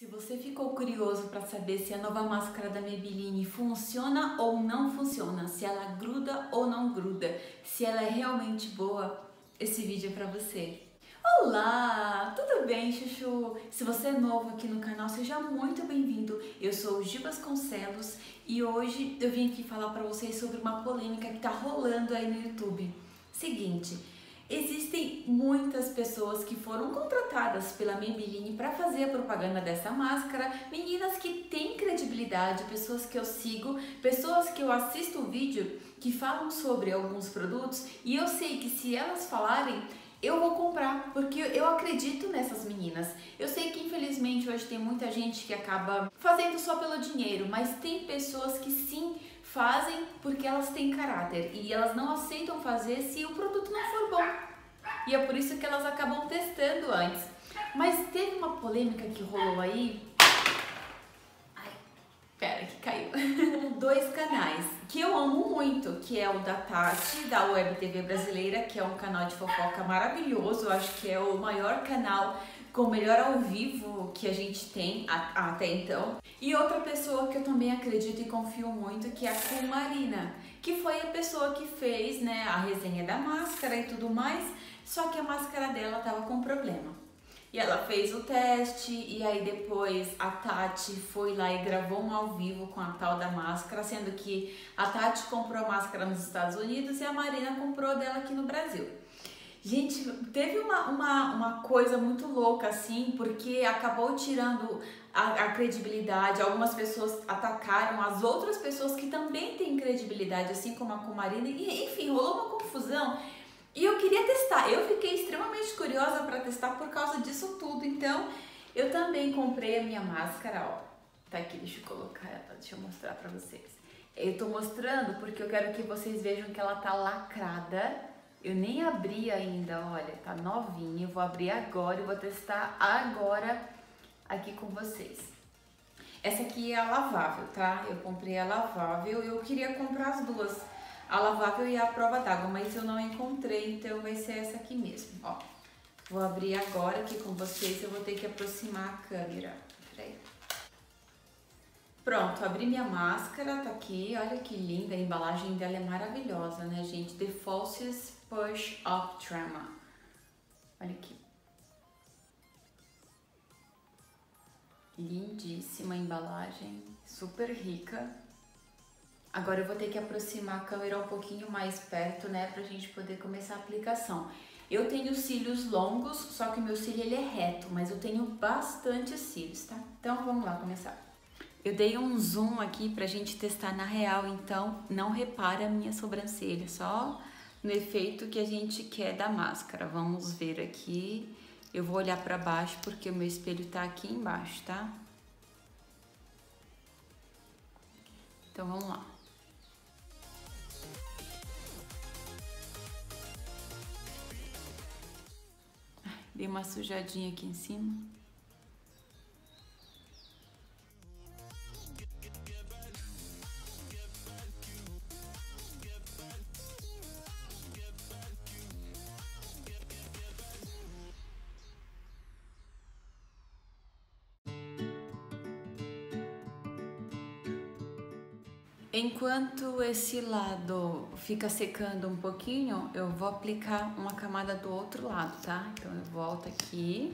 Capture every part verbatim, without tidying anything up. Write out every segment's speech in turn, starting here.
Se você ficou curioso para saber se a nova máscara da Maybelline funciona ou não funciona, se ela gruda ou não gruda, se ela é realmente boa, esse vídeo é para você. Olá, tudo bem, chuchu? Se você é novo aqui no canal, seja muito bem-vindo. Eu sou o Gi Vasconcelos e hoje eu vim aqui falar para vocês sobre uma polêmica que tá rolando aí no YouTube. Seguinte, existem muitas pessoas que foram contratadas pela Maybelline para fazer a propaganda dessa máscara, meninas que têm credibilidade, pessoas que eu sigo, pessoas que eu assisto o vídeo que falam sobre alguns produtos e eu sei que se elas falarem, eu vou comprar, porque eu acredito nessas meninas. Eu sei que infelizmente hoje tem muita gente que acaba fazendo só pelo dinheiro, mas tem pessoas que sim fazem porque elas têm caráter e elas não aceitam fazer se o produto não for bom. E é por isso que elas acabam testando antes. Mas teve uma polêmica que rolou aí. Ai, pera que caiu. Dois canais que eu amo muito, que é o da Tati, da Web T V Brasileira, que é um canal de fofoca maravilhoso. Eu acho que é o maior canal com o melhor ao vivo que a gente tem até então. E outra pessoa que eu também acredito e confio muito, que é a Cu Marina, que foi a pessoa que fez, né, a resenha da máscara e tudo mais, só que a máscara dela tava com problema. E ela fez o teste e aí depois a Tati foi lá e gravou um ao vivo com a tal da máscara, sendo que a Tati comprou a máscara nos Estados Unidos e a Marina comprou dela aqui no Brasil. Gente, teve uma, uma, uma coisa muito louca assim, porque acabou tirando a, a credibilidade, algumas pessoas atacaram as outras pessoas que também têm credibilidade, assim como a Cu Marina, e enfim, rolou uma confusão. E eu queria testar, eu fiquei extremamente curiosa para testar por causa disso tudo, então eu também comprei a minha máscara, ó, tá aqui, deixa eu colocar ela, deixa eu mostrar para vocês. Eu tô mostrando porque eu quero que vocês vejam que ela tá lacrada, eu nem abri ainda, olha, tá novinha, eu vou abrir agora e vou testar agora aqui com vocês. Essa aqui é a lavável, tá? Eu comprei a lavável, eu queria comprar as duas, a lavável e a prova d'água, mas eu não encontrei, então vai ser essa aqui mesmo, ó. Vou abrir agora aqui com vocês, eu vou ter que aproximar a câmera. Peraí. Pronto, abri minha máscara, tá aqui, olha que linda, a embalagem dela é maravilhosa, né, gente? The Falsies Push Up Trama. Olha aqui. Lindíssima a embalagem, super rica. Agora eu vou ter que aproximar a câmera um pouquinho mais perto, né, pra gente poder começar a aplicação. Eu tenho cílios longos, só que o meu cílio ele é reto, mas eu tenho bastante cílios, tá? Então vamos lá começar. Eu dei um zoom aqui pra gente testar na real, então não repara a minha sobrancelha, só no efeito que a gente quer da máscara. Vamos ver aqui. Eu vou olhar pra baixo porque o meu espelho tá aqui embaixo, tá? Então vamos lá. Dei uma sujadinha aqui em cima. Enquanto esse lado fica secando um pouquinho, eu vou aplicar uma camada do outro lado, tá? Então eu volto aqui.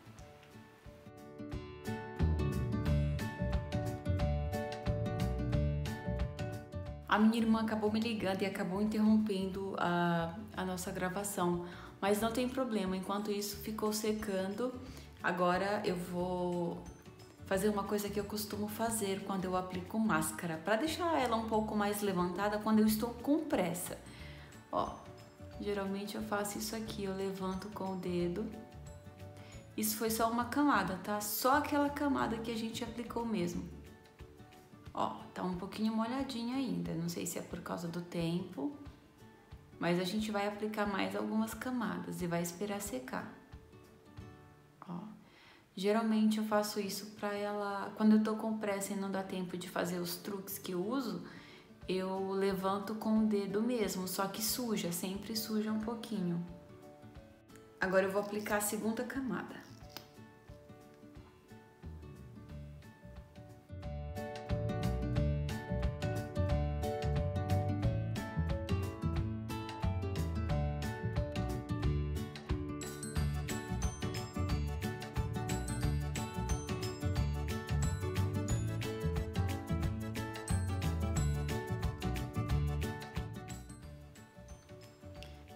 A minha irmã acabou me ligando e acabou interrompendo a, a nossa gravação, mas não tem problema, enquanto isso ficou secando, agora eu vou fazer uma coisa que eu costumo fazer quando eu aplico máscara, para deixar ela um pouco mais levantada quando eu estou com pressa. Ó, geralmente eu faço isso aqui, eu levanto com o dedo. Isso foi só uma camada, tá? Só aquela camada que a gente aplicou mesmo. Ó, tá um pouquinho molhadinha ainda, não sei se é por causa do tempo, mas a gente vai aplicar mais algumas camadas e vai esperar secar. Ó. Geralmente eu faço isso pra ela, quando eu tô com pressa e não dá tempo de fazer os truques que eu uso, eu levanto com o dedo mesmo, só que suja, sempre suja um pouquinho. Agora eu vou aplicar a segunda camada.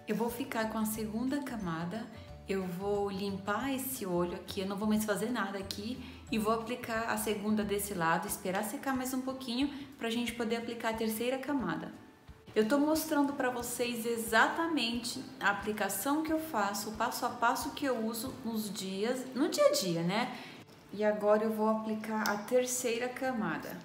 Eu vou ficar com a segunda camada, eu vou limpar esse olho aqui, eu não vou mais fazer nada aqui e vou aplicar a segunda desse lado, esperar secar mais um pouquinho pra gente poder aplicar a terceira camada. Eu tô mostrando pra vocês exatamente a aplicação que eu faço, o passo a passo que eu uso nos dias, no dia a dia, né? E agora eu vou aplicar a terceira camada.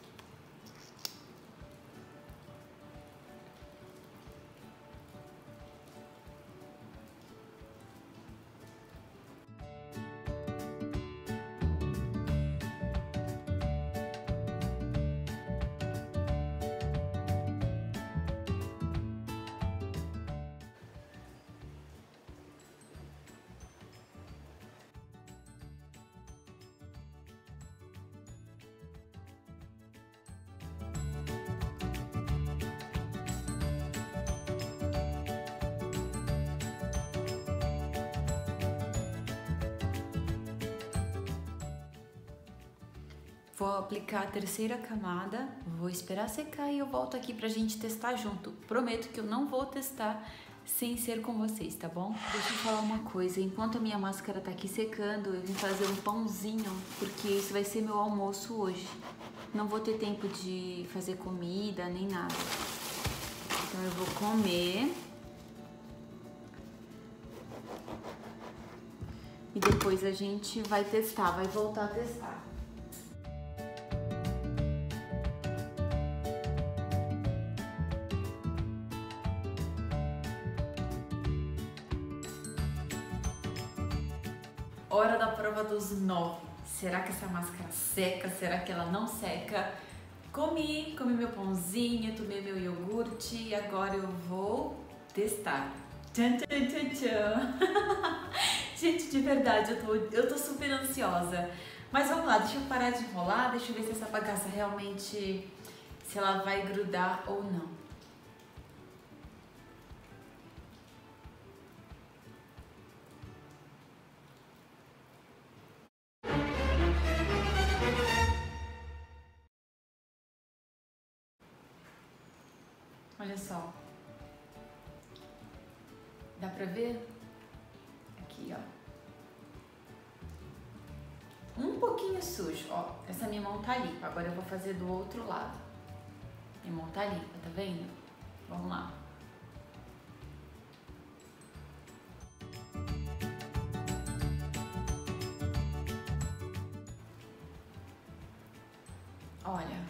Vou aplicar a terceira camada, vou esperar secar e eu volto aqui pra gente testar junto. Prometo que eu não vou testar sem ser com vocês, tá bom? Deixa eu falar uma coisa, enquanto a minha máscara tá aqui secando, eu vim fazer um pãozinho, porque isso vai ser meu almoço hoje. Não vou ter tempo de fazer comida, nem nada. Então eu vou comer. E depois a gente vai testar, vai voltar a testar. Hora da prova dos nove. Será que essa máscara seca? Será que ela não seca? Comi, comi meu pãozinho, tomei meu iogurte e agora eu vou testar. Tchan, tchan, tchan, tchan. Gente, de verdade, eu tô, eu tô super ansiosa. Mas vamos lá, deixa eu parar de enrolar, deixa eu ver se essa bagaça realmente, se ela vai grudar ou não. Olha só, dá pra ver? Aqui, ó. Um pouquinho sujo, ó. Essa minha mão tá limpa, agora eu vou fazer do outro lado. Minha mão tá limpa, tá vendo? Vamos lá. Olha.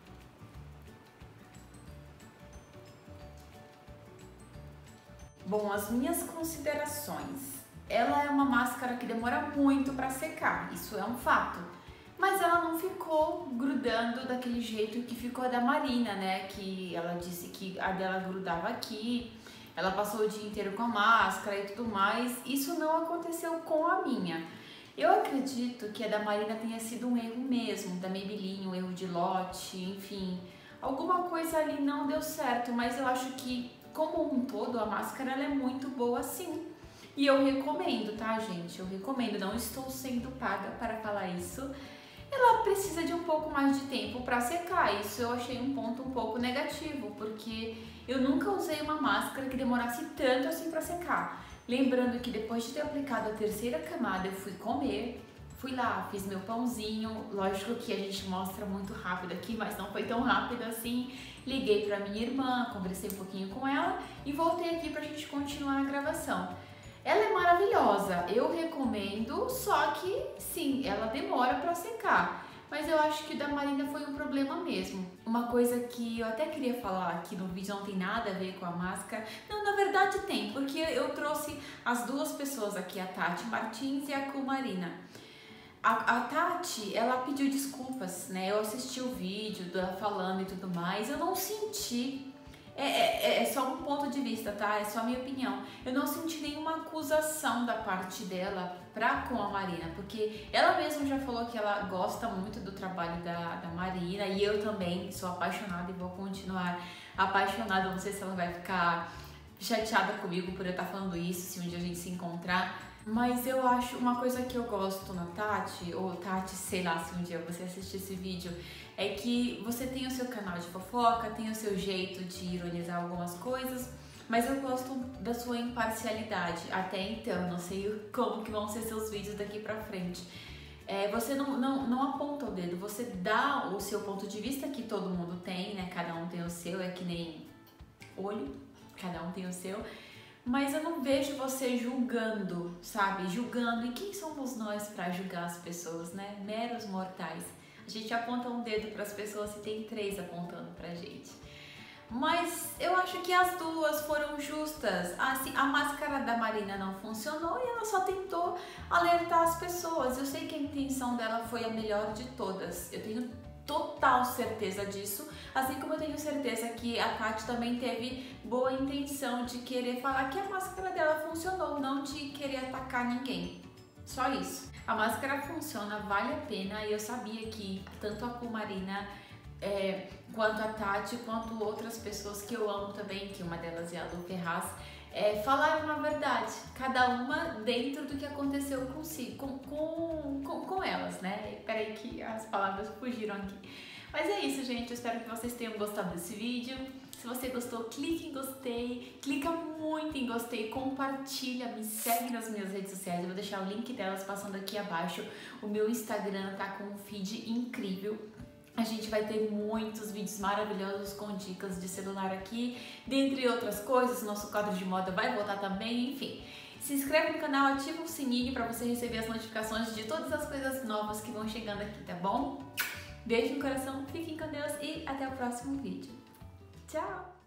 Bom, as minhas considerações. Ela é uma máscara que demora muito para secar, isso é um fato. Mas ela não ficou grudando daquele jeito que ficou a da Marina, né? Que ela disse que a dela grudava aqui, ela passou o dia inteiro com a máscara e tudo mais. Isso não aconteceu com a minha. Eu acredito que a da Marina tenha sido um erro mesmo, da Maybelline, um erro de lote, enfim. Alguma coisa ali não deu certo, mas eu acho que, como um todo, a máscara ela é muito boa sim. E eu recomendo, tá, gente? Eu recomendo, não estou sendo paga para falar isso. Ela precisa de um pouco mais de tempo para secar, isso eu achei um ponto um pouco negativo, porque eu nunca usei uma máscara que demorasse tanto assim para secar. Lembrando que depois de ter aplicado a terceira camada, eu fui comer, fui lá, fiz meu pãozinho, lógico que a gente mostra muito rápido aqui, mas não foi tão rápido assim. Liguei para minha irmã, conversei um pouquinho com ela e voltei aqui pra gente continuar a gravação. Ela é maravilhosa, eu recomendo, só que sim, ela demora para secar. Mas eu acho que da Marina foi um problema mesmo. Uma coisa que eu até queria falar aqui no vídeo, não tem nada a ver com a máscara. Não, na verdade tem, porque eu trouxe as duas pessoas aqui, a Tati Martins e a Cu Marina. A, a Tati, ela pediu desculpas, né? Eu assisti o vídeo dela falando e tudo mais, eu não senti... É, é, é só um ponto de vista, tá? É só a minha opinião. Eu não senti nenhuma acusação da parte dela pra com a Marina, porque ela mesma já falou que ela gosta muito do trabalho da, da Marina, e eu também sou apaixonada e vou continuar apaixonada. Não sei se ela vai ficar chateada comigo por eu estar falando isso, se um dia a gente se encontrar. Mas eu acho uma coisa que eu gosto na Tati, ou Tati, sei lá se um dia você assistir esse vídeo, é que você tem o seu canal de fofoca, tem o seu jeito de ironizar algumas coisas, Mas eu gosto da sua imparcialidade. Até então, não sei como que vão ser seus vídeos daqui pra frente. É, você não, não, não aponta o dedo, você dá o seu ponto de vista, que todo mundo tem, né? Cada um tem o seu, é que nem olho, cada um tem o seu. Mas eu não vejo você julgando, sabe? Julgando. E quem somos nós pra julgar as pessoas, né? Meros mortais. A gente aponta um dedo pras pessoas e tem três apontando pra gente. Mas eu acho que as duas foram justas. Assim, a máscara da Marina não funcionou e ela só tentou alertar as pessoas. Eu sei que a intenção dela foi a melhor de todas. Eu tenho total certeza disso. Assim como eu tenho certeza que a Tati também teve boa intenção de querer falar que a máscara dela funcionou, não de querer atacar ninguém. Só isso. A máscara funciona, vale a pena, e eu sabia que tanto a Marina é, quanto a Tati, quanto outras pessoas que eu amo também, que uma delas é a Lu Ferraz, é, falaram a verdade, cada uma dentro do que aconteceu consigo, com, com, com, com elas, né? Peraí que as palavras fugiram aqui. Mas é isso, gente, eu espero que vocês tenham gostado desse vídeo. Se você gostou, clique em gostei, clica muito em gostei, compartilha, me segue nas minhas redes sociais, eu vou deixar o link delas passando aqui abaixo. O meu Instagram tá com um feed incrível. A gente vai ter muitos vídeos maravilhosos com dicas de celular aqui, dentre outras coisas. Nosso quadro de moda vai voltar também, enfim. Se inscreve no canal, ativa o sininho para você receber as notificações de todas as coisas novas que vão chegando aqui, tá bom? Beijo no coração, fiquem com Deus e até o próximo vídeo. Tchau!